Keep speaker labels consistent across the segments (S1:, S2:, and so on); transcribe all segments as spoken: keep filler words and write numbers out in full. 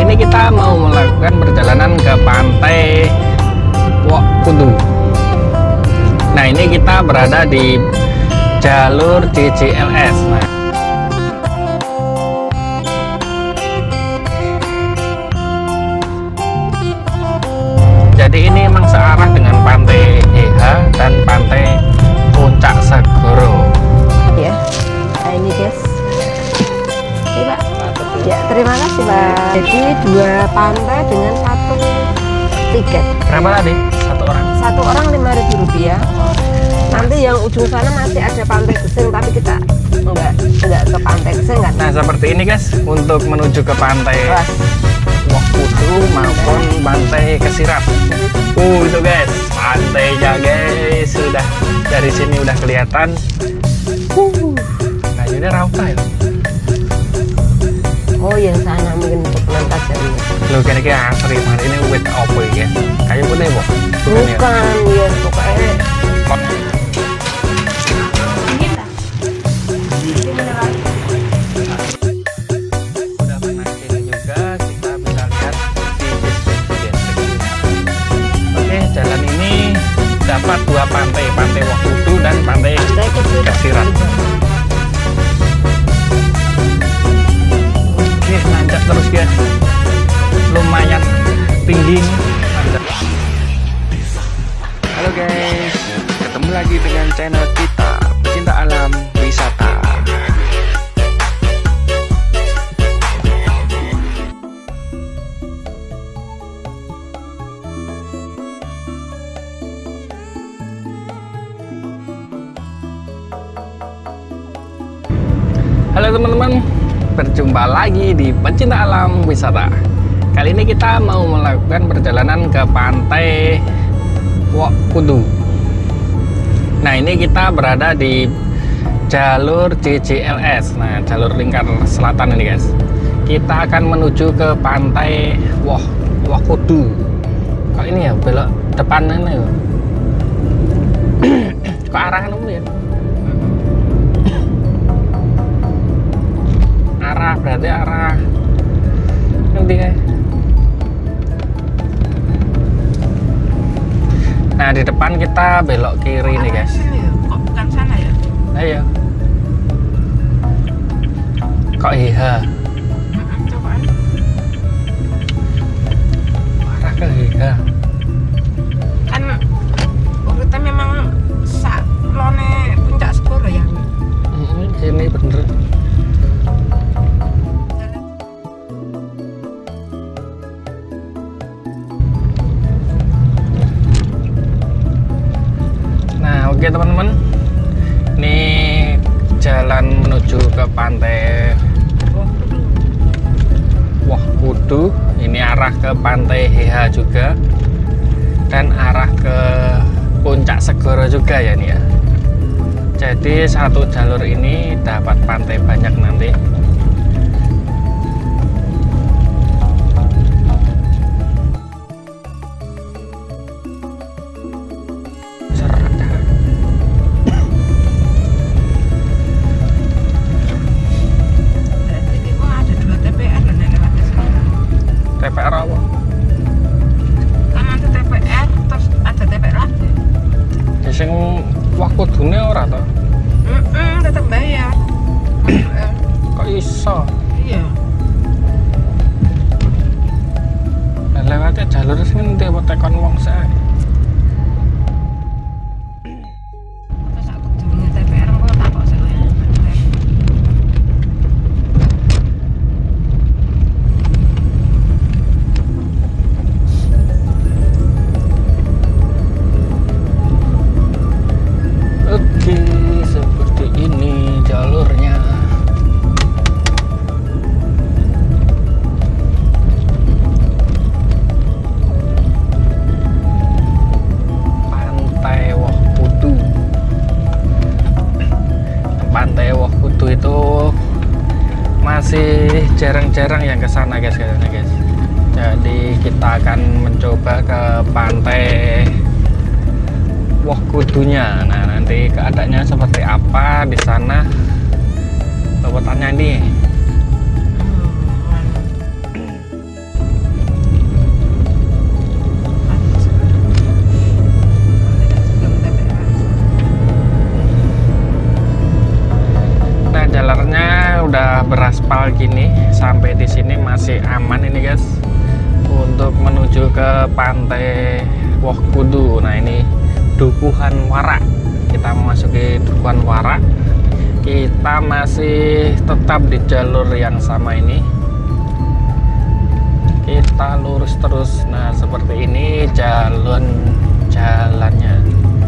S1: ini kita mau melakukan perjalanan ke pantai Wok Kudu. Nah, ini kita berada di jalur J J L S. Nah, jadi ini memang searah dengan pantai H H dan pantai Puncak Segoro.
S2: Ya, nah ini guys. Ini Pak. Ya, terima kasih Pak. Jadi dua pantai dengan satu tiket.
S1: Berapa tadi? Satu orang?
S2: Satu orang lima ribu rupiah. Nanti yang ujung sana masih ada pantai Geseng, tapi kita enggak enggak ke pantai Geseng kan?
S1: Nah, seperti ini guys, untuk menuju ke pantai Wok Kudu maupun pantai Kesirap. Uh, itu guys, pantainya guys, sudah dari sini udah kelihatan. Uh, nah ini rauka ya.
S2: Oh, yang sana mungkin untuk penantas ini.
S1: Lo kayaknya kayak asri mana ini wit apa ya? Kayu pun ya,
S2: bukan ya, pokoknya.
S1: Dapat dua pantai, pantai Wok Kudu dan pantai Kesirap. Oke, nanjak terus guys, lumayan tinggi. Nanjak. Halo guys, ketemu lagi dengan channel kita Pecinta Alam Wisata. Halo teman-teman, berjumpa lagi di Pecinta Alam Wisata. Kali ini kita mau melakukan perjalanan ke pantai Wok Kudu. Nah, ini kita berada di jalur J J L S. Nah, jalur lingkar selatan ini guys. Kita akan menuju ke pantai Wok Wok Kudu. Kok ini ya belok depan ini ya? Kok arahnya dulu ya? Arah berarti arah nanti kayak. Nah, di depan kita belok kiri nih guys.
S2: Kok bukan sana ya?
S1: Ayo. Kok iya?
S2: Coba.
S1: Arah ke iya.
S2: Kan kita memang saklone Puncak Segoro ya.
S1: Hmm, ini bener. Oke teman-teman, ini jalan menuju ke pantai Wok Kudu. Ini arah ke pantai H H juga dan arah ke Puncak Segoro juga ya nih ya. Jadi satu jalur ini dapat pantai banyak nanti. T P R apa?
S2: Kan ada T P R, terus ada T P R lagi.
S1: Ya sing Wok Kudune ora to?
S2: Heeh, tetep bayar.
S1: Kok iso?
S2: Iya.
S1: Lah lewatnya jalur sing endi apa tekon wong sae?
S2: Terus aku durunge T P R kok tak kok sik.
S1: Oke, seperti ini jalurnya. Pantai Wok Kudu. Pantai Wok Kudu itu masih jarang-jarang yang ke sana guys, guys. Jadi kita akan mencoba ke pantai Wok Kudunya. Nah, nanti keadaannya seperti apa di sana? Coba tanya nih. sampai di sini masih aman ini guys untuk menuju ke pantai Woh Kudu. Nah ini Dukuhan Warak, kita memasuki Dukuhan Warak. Kita masih tetap di jalur yang sama ini, kita lurus terus. Nah seperti ini jalur jalannya.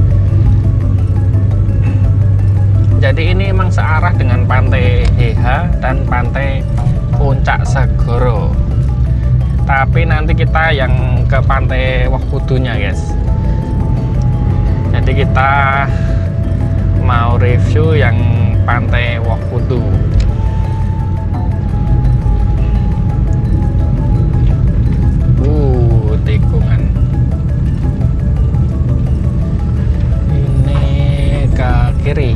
S1: Jadi ini memang searah dengan pantai Heha dan pantai Puncak Segoro. Tapi nanti kita yang ke pantai Woh Kudunya guys. Jadi kita mau review yang pantai Woh Kudu. Uh, tikungan. Ini ke kiri.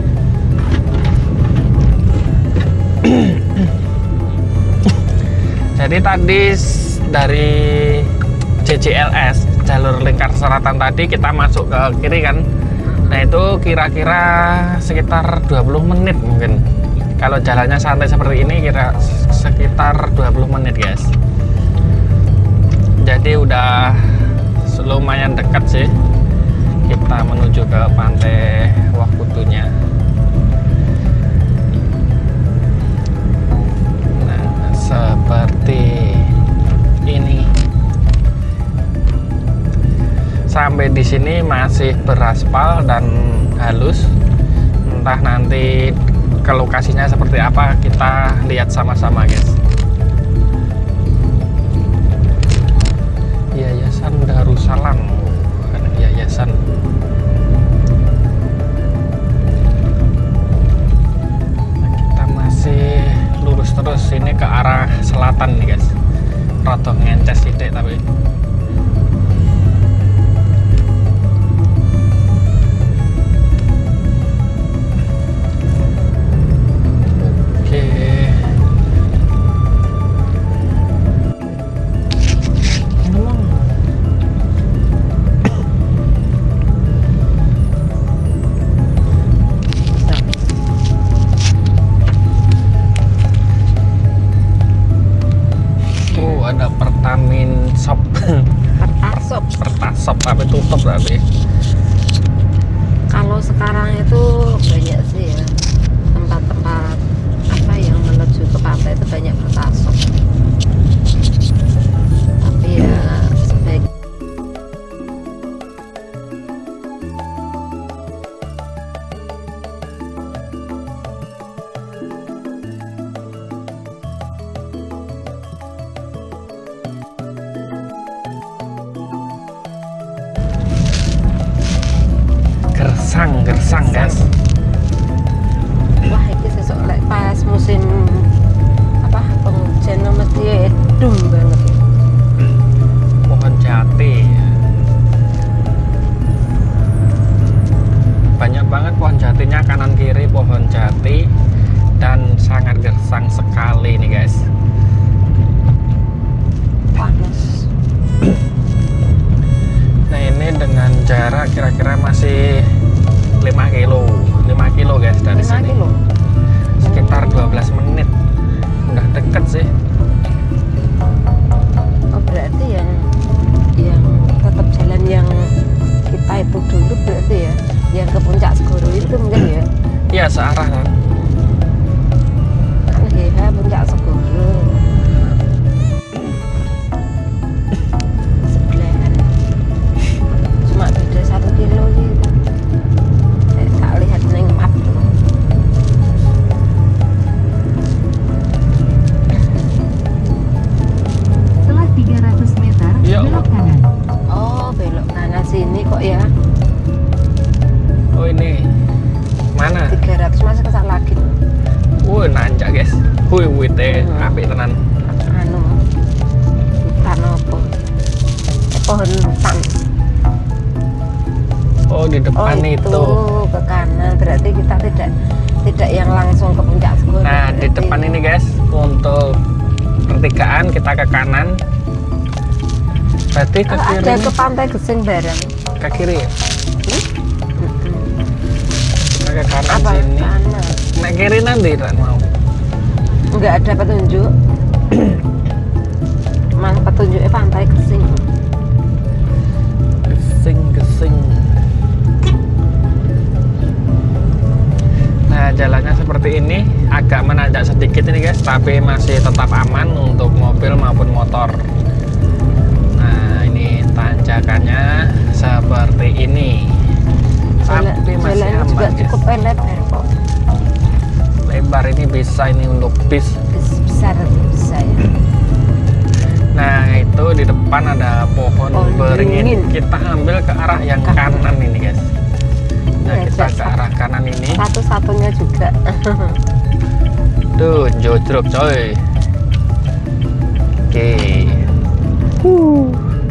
S1: Jadi tadi dari J J L S jalur lingkar selatan tadi kita masuk ke kiri kan. Nah itu kira-kira sekitar dua puluh menit mungkin. Kalau jalannya santai seperti ini kira sekitar dua puluh menit guys. Jadi udah lumayan dekat sih kita menuju ke pantai Woh Kudunya. Nah seperti ini. Sampai di sini masih beraspal dan halus. Entah nanti ke lokasinya seperti apa, kita lihat sama-sama guys. Yayasan Darussalam, bukan yayasan. Nah, kita masih lurus terus ini ke arah selatan nih guys. Rada ngences sidik tapi. Ada Pertamin Shop.
S2: Pertasop.
S1: Pertasop tapi tutup berarti.
S2: Kalau sekarang itu banyak sih ya tempat-tempat apa yang menuju ke pantai itu banyak Pertasop. Tapi ya sebaik
S1: Gersang, gersang guys.
S2: wah ini sesok lek pas musim apa penghujan mesti edung banget ya.
S1: Pohon jati. Banyak banget pohon jatinya kanan kiri pohon jati dan sangat gersang sekali nih guys.
S2: Panas.
S1: Nah ini dengan jarak kira-kira masih lima kilo guys dari
S2: lima
S1: sini.
S2: kilo.
S1: Sekitar dua belas menit. Udah deket sih.
S2: Oh berarti yang yang tetap jalan yang kita itu dulu berarti ya, yang ke Puncak Segoro itu mungkin ya.
S1: Iya searah kan.
S2: Kan ya Puncak Segoro. Sebelahan. Cuma beda satu kilo gitu. Saya tak lihat neng map.
S3: Setelah tiga ratus meter,
S1: Ya,
S3: belok kanan.
S2: Oh belok kanan sini kok ya.
S1: Oh ini mana?
S2: tiga ratus masih kesal lagi tuh.
S1: Wuh nanjak guys. Wuh wuh teh
S2: Hmm.
S1: apik tenan.
S2: Anu hutan apa? Eh, pohon hutan.
S1: Oh di depan
S2: Oh,
S1: itu.
S2: ke kanan berarti kita tidak tidak yang langsung ke Puncak Segoro.
S1: Nah di
S2: berarti.
S1: depan ini guys untuk pertigaan kita ke kanan. Berarti ke
S2: Oh,
S1: kiri.
S2: ada ke Pantai Geseng bareng.
S1: Ke kiri ya?
S2: Hmm?
S1: Kita ke kanan
S2: Apa
S1: sini.
S2: kanan?
S1: Nek kiri nanti tak mau.
S2: Enggak ada petunjuk. Mana petunjuknya pantai Gesing.
S1: Gesing, Gesing. Nah, jalannya seperti ini, agak menanjak sedikit ini guys, tapi masih tetap aman untuk mobil maupun motor. Nah, ini tanjakannya seperti ini, tapi masih
S2: Jalannya
S1: aman
S2: juga
S1: guys.
S2: cukup lebar kok.
S1: Lebar ini bisa ini untuk bis.
S2: Bis besar bisa ya.
S1: Nah, itu di depan ada pohon
S2: Pohon
S1: beringin.
S2: beringin.
S1: Kita ambil ke arah yang kanan ini guys. Nah,
S2: Iya,
S1: kita
S2: Cak.
S1: ke arah kanan ini.
S2: Satu-satunya juga.
S1: Tuh, jodrok coy. Oke. Uh.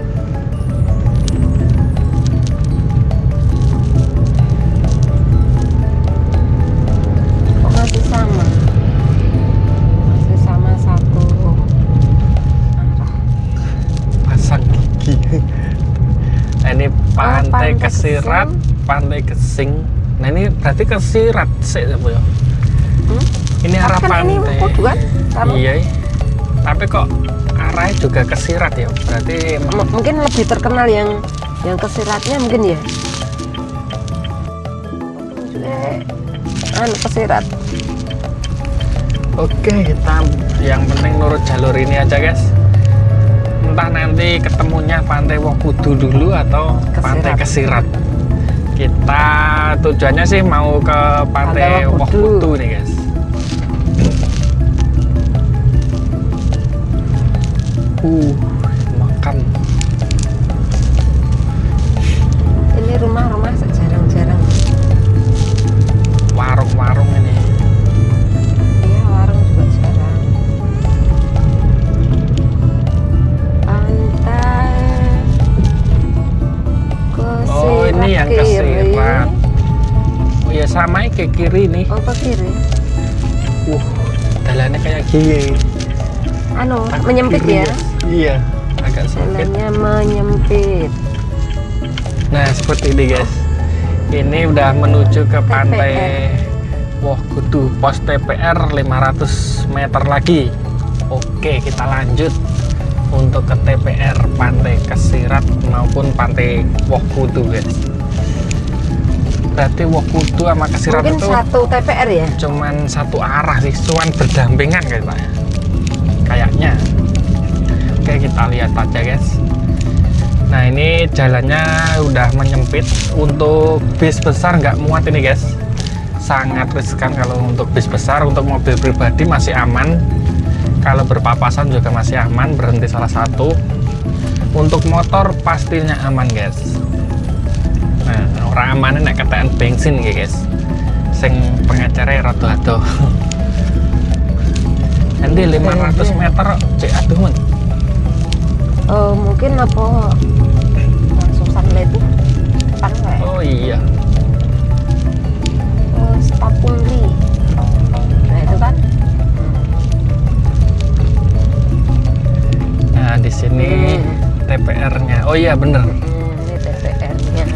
S2: Kok masih sama? Masih sama satu arah.
S1: Pasang gigi. Nah, ini pantai
S2: Pantai
S1: Kesirat, pantai Gesing. Nah, ini berarti Kesirat sih ya, Bu, ya?
S2: Hmm?
S1: Ini arah
S2: Kan ini
S1: pantai.
S2: Kudu kan? Kamu?
S1: Iya. Tapi kok arahnya juga Kesirat ya? Berarti
S2: M- mungkin lebih terkenal yang yang Kesiratnya mungkin ya. Eh, anu Kesirat.
S1: oke, kita yang penting nurut jalur ini aja guys. Entah nanti ketemunya pantai Wokudu dulu atau
S2: Kesirat.
S1: pantai Kesirat. Kita tujuannya sih mau ke pantai
S2: Pantai Wokudu.
S1: Wokudu nih guys. Uh, makam.
S2: Ini rumah-rumah sejarang-jarang.
S1: Warung-warung ini.
S2: Iya, warung juga jarang. Pantai Kesirat.
S1: Oh, ini yang
S2: kiri.
S1: Kesirat. Oh ya, sama ke kiri nih.
S2: Oh, ke kiri.
S1: Uh, jalannya kayak gini.
S2: Anu,
S1: Agak
S2: menyempit
S1: kiri,
S2: ya.
S1: guys. Iya, agak sempit.
S2: Jalannya menyempit.
S1: Nah, seperti ini guys. Ini udah menuju ke pantai Wokudu, pos T P R lima ratus meter lagi. Oke, kita lanjut untuk ke T P R pantai Kesirat maupun pantai Wokudu guys. Berarti Wokudu sama Kesirat
S2: Mungkin
S1: itu
S2: satu T P R ya.
S1: cuman satu arah sih, cuman berdampingan kayaknya. Kayaknya. Oke, kita lihat aja guys. Nah, ini jalannya udah menyempit. Untuk bis besar nggak muat ini guys, sangat riskan kalau untuk bis besar. Untuk mobil pribadi masih aman, kalau berpapasan juga masih aman, berhenti salah satu. Untuk motor pastinya aman guys. Nah, orang amannya naik ketekan bensin ya guys, sing pengecernya rado-rado. Nanti lima ratus meter cek aduh men.
S2: Oh, mungkin apa langsung sampai itu depan kayak.
S1: Oh iya.
S2: Oh, Stapungli. Nah, itu kan.
S1: Nah, di sini
S2: Hmm.
S1: T P R-nya. Oh iya bener.
S2: Hmm, ini T P R-nya.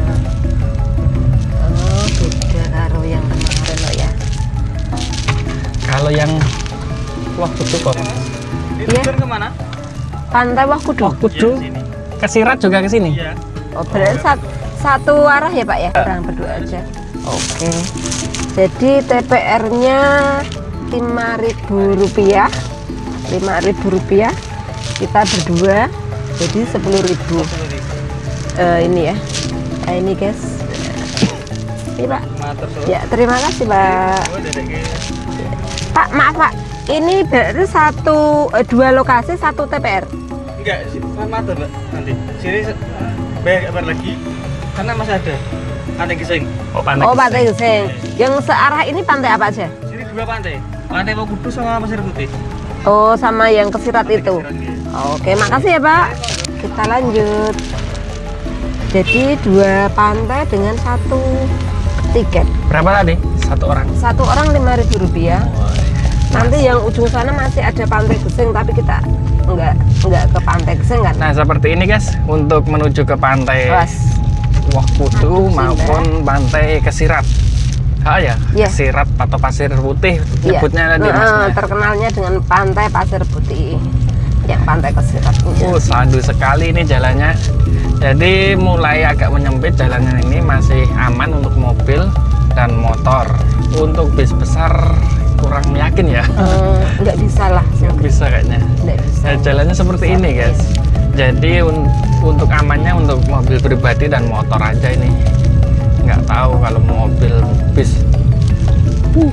S2: Oh, beda karo yang kemarin loh ya.
S1: Kalau yang Wokudu kok.
S2: Iya.
S4: Kemana?
S2: Pantai Wokudu.
S1: Wokudu. Kesirat juga ke sini.
S4: Iya.
S2: Oh, berarti sat- satu arah ya Pak ya? Orang berdua aja. Oke. Jadi T P R-nya lima ribu rupiah. lima ribu rupiah. Kita berdua jadi sepuluh ribu. Eh, ini ya. Nah, ini guys. Ini Pak. Ya, terima kasih Pak. Pak, maaf Pak. Ini berarti satu eh, dua lokasi satu T P R.
S4: Enggak, sama tuh Mbak. Nanti sini se- bayar kabar lagi karena masih ada pantai Gesing.
S1: Oh, pantai.
S2: Oh, Pantai Gesing. Yang searah ini pantai apa aja?
S4: Sini dua pantai, pantai Wokudu sama Pasir Putih.
S2: Oh, sama yang Kesirat itu.
S4: Kesirat, iya.
S2: Oke, makasih ya Pak. Kita lanjut. Jadi dua pantai dengan satu tiket.
S1: Berapa tadi? Satu orang.
S2: Satu orang lima ribu rupiah. Nanti yang ujung sana masih ada Pantai Gesing, tapi kita enggak enggak ke Pantai Gesing kan?
S1: Nah, seperti ini guys untuk menuju ke pantai
S2: Was.
S1: Wokudu
S2: Aduh,
S1: maupun pantai Kesirat. Ah ya,
S2: Iya.
S1: Kesirat atau Pasir Putih
S2: Iya.
S1: nyebutnya tadi
S2: Nah,
S1: masnya.
S2: terkenalnya dengan Pantai Pasir Putih, yang Pantai Kesirat punya.
S1: Oh, sadu sekali ini jalannya. Jadi mulai agak menyempit jalannya ini, masih aman untuk mobil dan motor. Untuk bis besar kurang yakin ya.
S2: Eh, nggak bisa lah,
S1: Nggak bisa kayaknya.
S2: nggak bisa.
S1: Nah, jalannya seperti ini guys. Jadi un- untuk amannya untuk mobil pribadi dan motor aja ini. Nggak tahu kalau mobil bis. Uh.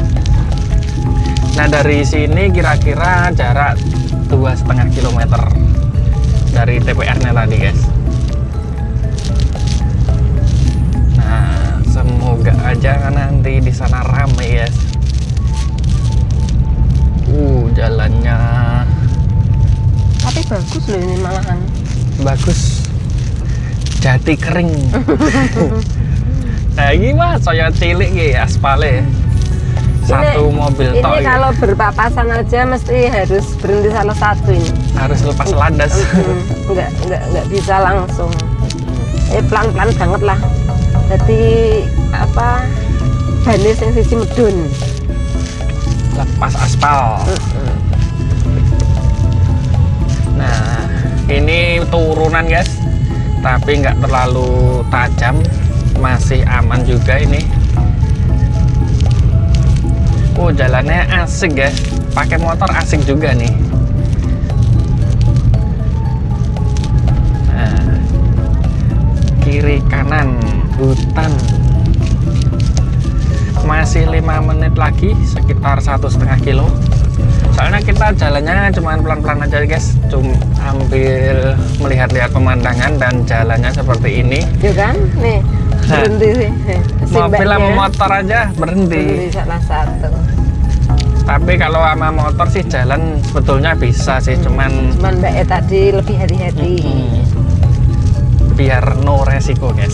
S1: Nah dari sini kira-kira jarak dua setengah kilometer dari T P R-nya tadi guys. Nah semoga aja nanti di sana rame guys. Uh jalannya
S2: Tapi bagus loh ini malahan.
S1: bagus, jati kering. Nah gimana saya cilik ya aspalnya satu
S2: Ini-
S1: mobil
S2: Ini
S1: tok ya.
S2: kalau berpapasan aja mesti harus berhenti salah satu ini.
S1: Harus lepas landas.
S2: Hmm, nggak nggak nggak bisa langsung. Eh pelan-pelan banget lah. Jadi apa? Banis yang sisi medun.
S1: Lepas aspal. Nah ini turunan guys, tapi nggak terlalu tajam, masih aman juga ini. Oh jalannya asik guys, pakai motor asik juga nih. Nah, kiri kanan hutan. Masih lima menit lagi, sekitar satu setengah kilo. Soalnya kita jalannya cuma pelan-pelan aja guys, cuma ambil melihat-lihat pemandangan dan jalannya seperti ini.
S2: Ya kan? Nih berhenti sih. Si
S1: Mobil sama
S2: mbaknya
S1: motor aja berhenti.
S2: berhenti salah satu.
S1: Tapi kalau sama motor sih jalan sebetulnya bisa sih, cuman
S2: Cuman mbaknya tadi lebih hati-hati.
S1: mm, biar no resiko guys.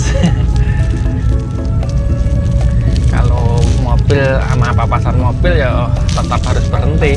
S1: Kalau mobil sama papasan mobil ya tetap harus berhenti.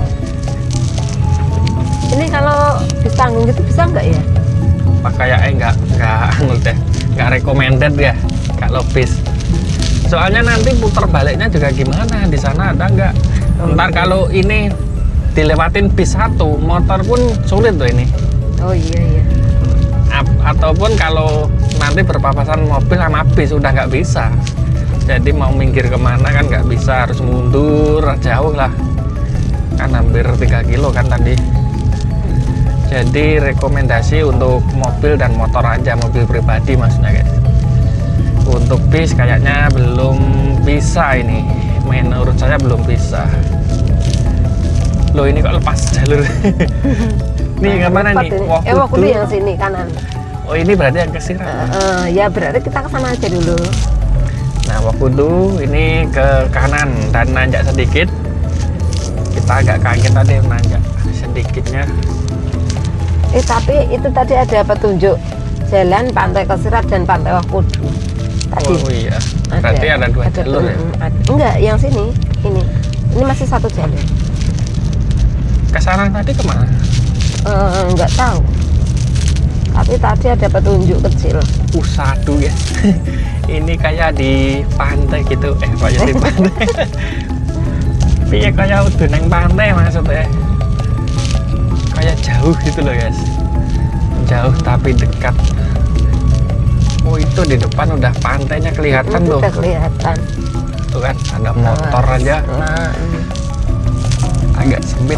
S2: Ini kalau ditanggung gitu bisa nggak ya?
S1: Pak kayaknya nggak nggak anu deh, nggak recommended ya kalau bis. Soalnya nanti putar baliknya juga gimana, di sana ada nggak? Ntar kalau ini dilewatin bis satu, motor pun sulit tuh ini.
S2: Oh iya iya.
S1: A- ataupun kalau nanti berpapasan mobil sama bis udah nggak bisa. Jadi mau minggir kemana kan nggak bisa, harus mundur jauh lah. Kan hampir tiga kilo kan tadi. Jadi rekomendasi untuk mobil dan motor aja, mobil pribadi maksudnya guys. Untuk bis kayaknya belum bisa ini, menurut saya belum bisa. Loh ini kok lepas jalur. Nih kemana nih?
S2: Ini.
S1: Wah,
S2: Eh Wakudu
S1: kudu.
S2: yang sini kanan.
S1: Oh ini berarti yang Kesirat.
S2: Eh, eh, ya berarti kita ke sana aja dulu.
S1: Nah Wakudu ini ke kanan dan nanjak sedikit. Kita agak kaget tadi nanjak sedikitnya.
S2: Eh tapi itu tadi ada petunjuk jalan Pantai Kesirat dan Pantai Wakudu. Tadi.
S1: Oh iya. Berarti ada, dua jalur ya.
S2: mm, ada. Enggak, yang sini. Ini. Ini masih satu jalur.
S1: Ke sana tadi kemana?
S2: Eh, enggak tahu. Tapi tadi ada petunjuk kecil.
S1: Uh sadu ya. Ini kayak di pantai gitu. Eh kayak di pantai. Iya kayak udah neng pantai maksudnya. Kayak jauh gitu loh guys. Jauh tapi dekat. Oh itu di depan udah pantainya kelihatan
S2: Itu
S1: tuh.
S2: udah kelihatan.
S1: Tuh kan ada motor
S2: Nah,
S1: aja.
S2: Nah, ini.
S1: Agak sempit.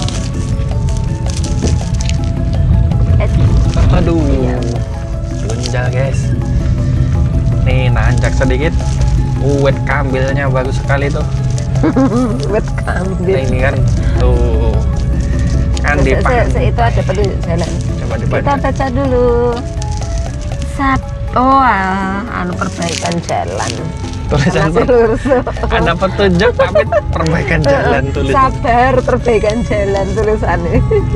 S2: Eh,
S1: Aduh,
S2: Iya.
S1: lunjal guys. Nih nanjak sedikit. Uh, wet kambilnya bagus sekali tuh.
S2: buat
S1: Nah,
S2: kambil.
S1: ini kan tuh kan di
S2: Se- se- se- itu ada petunjuk jalan.
S1: coba
S2: Kita
S1: dibaca.
S2: baca dulu. Sap. Oh, ah, anu perbaikan jalan.
S1: Tulisan
S2: Masih
S1: per-
S2: lurus.
S1: ada petunjuk tapi perbaikan jalan tulis.
S2: Sabar, perbaikan jalan tulisannya.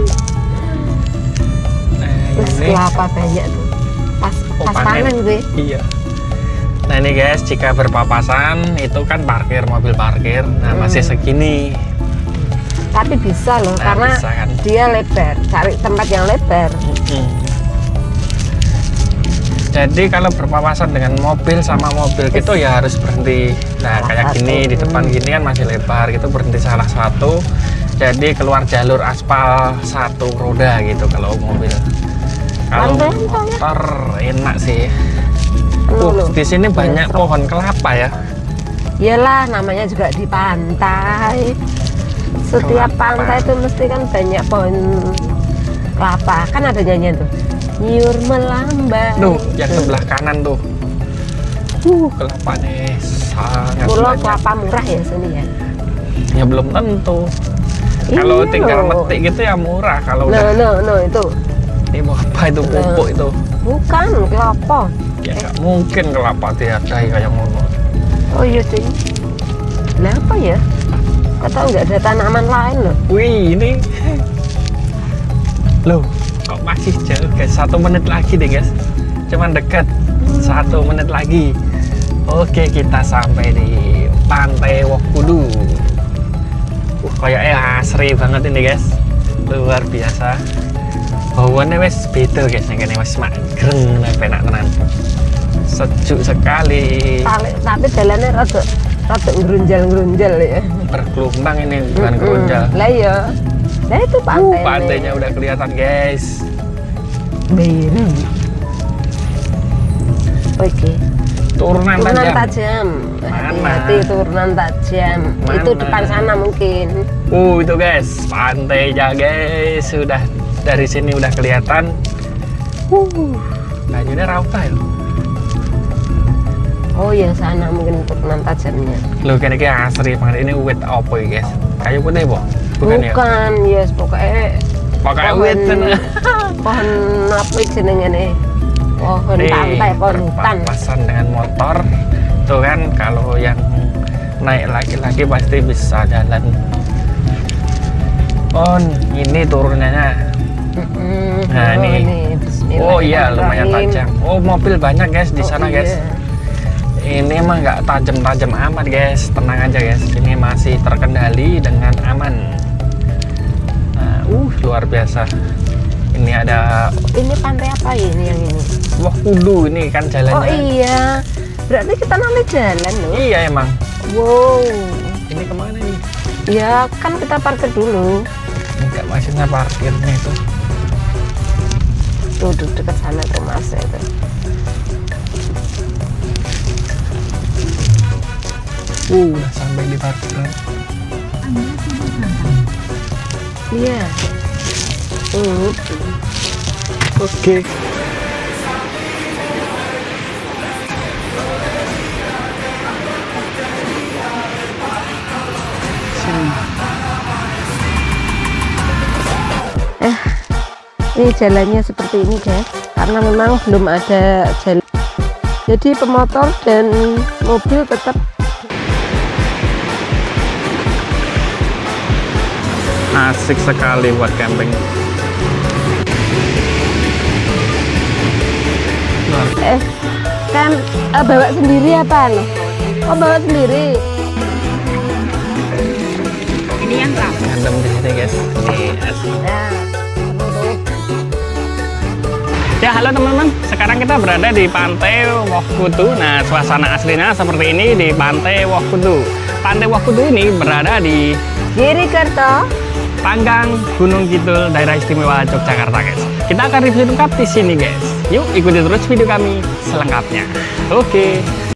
S1: Nah,
S2: Terus
S1: ini
S2: kelapa banyak tuh. Pas
S1: Oh,
S2: pas
S1: panen.
S2: panen gue.
S1: iya. Nah ini guys, jika berpapasan itu kan parkir, mobil parkir. Nah
S2: Hmm.
S1: masih segini.
S2: Tapi bisa loh,
S1: Nah,
S2: karena
S1: bisa kan.
S2: dia lebar. Cari tempat yang lebar.
S1: Mm-mm. Jadi kalau berpapasan dengan mobil sama mobil gitu ya harus berhenti. Nah kayak gini di depan gini kan masih lebar gitu, berhenti salah satu. Jadi keluar jalur aspal satu roda gitu kalau mobil. Kalau motor enak sih. Uh, di sini banyak pohon kelapa ya.
S2: Iyalah, namanya juga di pantai. Setiap
S1: Kelapa.
S2: pantai itu mesti kan banyak pohon kelapa. Kan ada nyanyian tuh. Nyur melambai.
S1: Tuh, yang sebelah kanan tuh. Uh, kelapanya sangat
S2: Pulau
S1: banyak.
S2: kelapa murah ya sini ya.
S1: Ya belum tentu. Kalau
S2: Iya
S1: tinggal
S2: loh.
S1: metik gitu ya murah. Kalau
S2: No,
S1: udah
S2: no, no, itu.
S1: ini mau apa itu pupuk itu?
S2: Bukan kelapa.
S1: Ya nggak mungkin kelapa dihargai kayak ngono.
S2: Oh iya cuy. Lah apa ya? Kata nggak ada tanaman lain loh.
S1: Wih ini, loh kok masih jauh guys? Satu menit lagi deh guys. Cuman dekat. Satu menit lagi. Oke kita sampai di Pantai Woh Kudu. Uh, kayaknya asri banget ini guys. Luar biasa. Bauannya wes beda guys, yang ini wes magreng, enak tenan. Sejuk sekali.
S2: Tapi, tapi jalannya rada rada ngerunjal-ngerunjal ya.
S1: Bergelombang ini bukan
S2: Mm-mm.
S1: geronjal.
S2: Lah ya. Lah itu pantai.
S1: Uh, pantainya udah kelihatan guys.
S2: biru. Oke.
S1: Turunan,
S2: Turunan
S1: tajam.
S2: tajam.
S1: Mana?
S2: Hati-hati turunan tajam.
S1: Mana?
S2: Itu depan sana mungkin.
S1: Uh itu guys, pantainya guys sudah dari sini udah kelihatan. Uh, bajunya rauta ya.
S2: Oh yang sana mungkin turunan tajamnya.
S1: Lo kira-kira asri banget ini wit apa ya guys? Kayu putih boh? Bukan, ya?
S2: Bukan, yes pokoknya
S1: Pakai
S2: pohon-
S1: wit tenan.
S2: pohon apa jenenge nih? Pohon
S1: Nih,
S2: pantai, pohon hutan.
S1: berpapasan dengan motor tuh kan, kalau yang naik laki-laki pasti bisa jalan. Oh ini turunannya.
S2: Mm-mm.
S1: Nah,
S2: Oh,
S1: ini.
S2: Bismillahirrahmanirrahim.
S1: Oh iya lumayan tajam. Oh mobil banyak guys di
S2: Oh,
S1: sana
S2: iya.
S1: guys. Ini emang nggak tajam-tajam amat guys, tenang aja guys. Ini masih terkendali dengan aman. Nah, uh luar biasa. Ini ada
S2: Ini pantai apa ini yang ini?
S1: Woh Kudu ini kan jalannya.
S2: Oh iya, berarti kita namanya jalan loh.
S1: Iya emang.
S2: Wow,
S1: Ini kemana nih?
S2: ya kan kita parkir dulu.
S1: Enggak maksudnya parkirnya itu.
S2: Tuh duduk dekat sana tuh mas itu.
S1: Uh, udah sampai di parkiran.
S3: Anda sudah sampai.
S2: Iya. Uh,
S1: Oke.
S2: ini jalannya seperti ini guys, karena memang belum ada jalan. Jadi pemotor dan mobil tetap
S1: Asik sekali buat camping.
S2: eh kan eh, bawa sendiri apa nih? Oh bawa sendiri.
S3: Ini yang berapa?
S1: Random di sini guys. Nih, asik.
S2: Nah,
S1: Ya halo teman-teman, sekarang kita berada di Pantai Woh Kudu. Nah suasana aslinya seperti ini di Pantai Woh Kudu. Pantai Woh Kudu ini berada di
S2: Girikerto.
S1: Panggang, Gunung Kidul, Daerah Istimewa Yogyakarta guys. Kita akan review lengkap di sini guys. Yuk ikuti terus video kami selengkapnya. Oke.